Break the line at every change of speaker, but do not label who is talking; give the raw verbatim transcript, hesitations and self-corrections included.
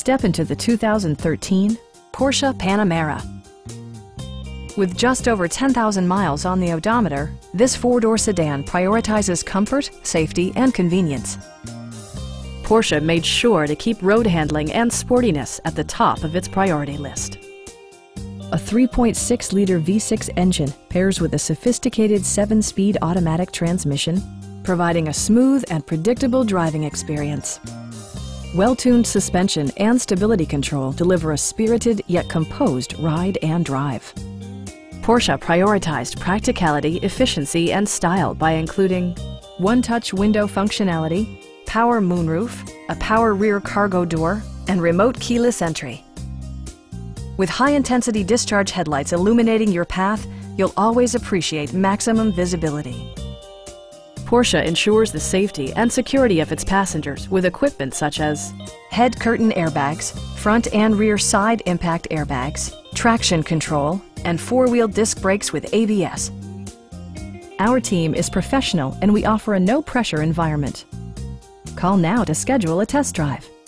Step into the two thousand thirteen Porsche Panamera. With just over ten thousand miles on the odometer, this four-door sedan prioritizes comfort, safety, and convenience. Porsche made sure to keep road handling and sportiness at the top of its priority list. A three point six liter V six engine pairs with a sophisticated seven-speed automatic transmission, providing a smooth and predictable driving experience. Well-tuned suspension and stability control deliver a spirited yet composed ride and drive. Porsche prioritized practicality, efficiency, and style by including one-touch window functionality, power moonroof, a power rear cargo door, and remote keyless entry. With high-intensity discharge headlights illuminating your path, you'll always appreciate maximum visibility. Porsche ensures the safety and security of its passengers with equipment such as head curtain airbags, front and rear side impact airbags, traction control, and four-wheel disc brakes with A B S. Our team is professional and we offer a no-pressure environment. Call now to schedule a test drive.